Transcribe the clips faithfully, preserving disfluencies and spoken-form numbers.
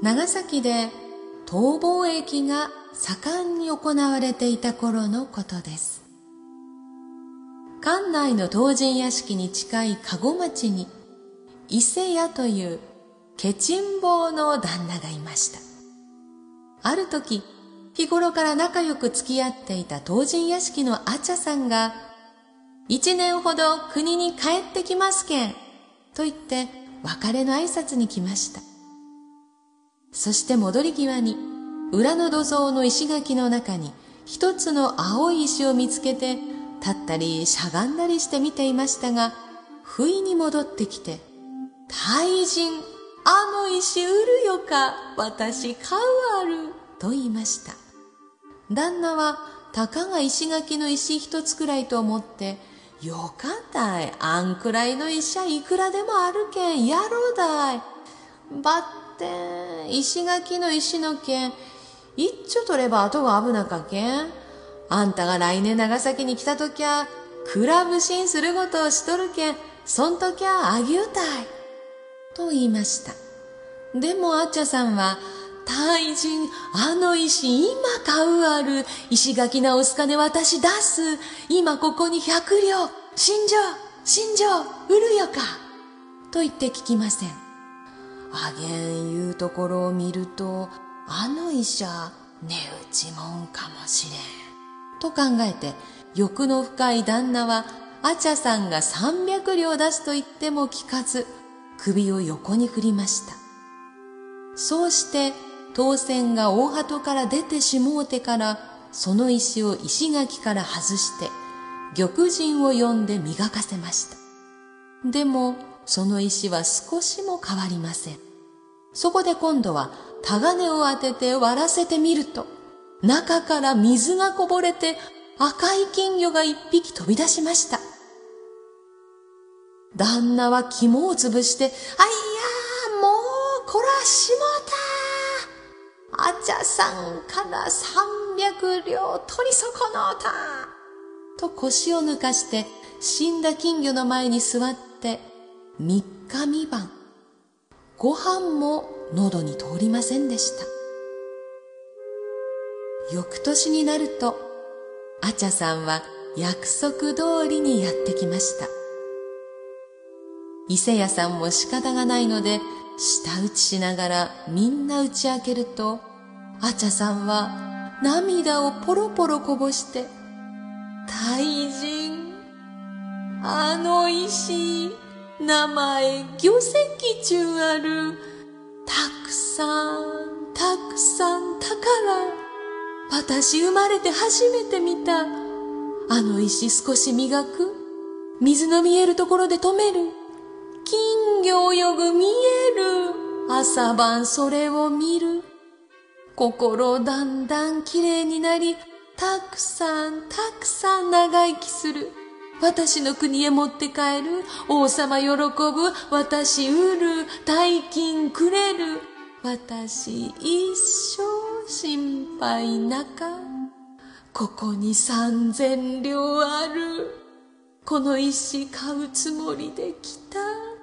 長崎で逃亡劇が盛んに行われていた頃のことです。関内の唐人屋敷に近い加護町に伊勢屋というケチン坊の旦那がいました。ある時、日頃から仲良く付き合っていた唐人屋敷のあちゃさんが、一年ほど国に帰ってきますけん、と言って別れの挨拶に来ました。そして戻り際に、裏の土蔵の石垣の中に一つの青い石を見つけて、立ったりしゃがんだりして見ていましたが、不意に戻ってきて、大人、あの石売るよか、私買うある、と言いました。旦那は、たかが石垣の石一つくらいと思って、よかだい、あんくらいの石はいくらでもあるけん、やろうだい。ばってん、石垣の石のけん、一丁取れば後が危なかけん。あんたが来年長崎に来たときゃ、クラブシンすることをしとるけん、そんときゃあぎゅうたい。と言いました。でもあっちゃさんは、大人、あの石今買うある。石垣直す金私出す。今ここに百両。信条、信条、売るよか。と言って聞きません。あげんいうところを見ると、あの石は値打ちもんかもしれん。と考えて、欲の深い旦那は、あちゃさんが三百両出すと言っても聞かず、首を横に振りました。そうして、当選が大鳩から出てしもうてから、その石を石垣から外して、玉人を呼んで磨かせました。でも、その石は少しも変わりません。そこで今度は、タガネを当てて割らせてみると、中から水がこぼれて赤い金魚が一匹飛び出しました。旦那は肝をつぶして、あいやー、もうこらしもうた。あちゃさんから三百両取り損のうた。と腰を抜かして死んだ金魚の前に座って三日三晩、ご飯も喉に通りませんでした。翌年になると、あちゃさんは約束通りにやってきました。伊勢屋さんも仕方がないので、舌打ちしながらみんな打ち明けると、あちゃさんは涙をポロポロこぼして、大人、あの石、名前魚石中ある。たくさん、たくさん宝。私生まれて初めて見た。あの石少し磨く。水の見えるところで止める。金魚泳ぐ見える。朝晩それを見る。心だんだんきれいになり、たくさんたくさん長生きする。私の国へ持って帰る。王様喜ぶ。私売る。大金くれる。私一生心配なか。ここに三千両ある。この石買うつもりで来た。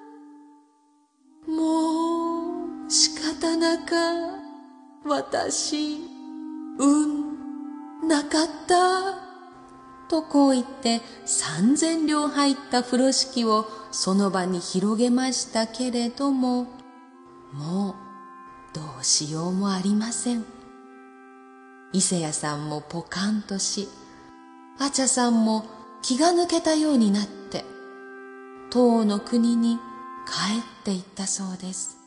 もう仕方なか。私、運なかった。とこう言って三千両入った風呂敷をその場に広げましたけれども、もうどうしようもありません。伊勢屋さんもポカンとし、あちゃさんも気が抜けたようになって、唐の国に帰っていったそうです。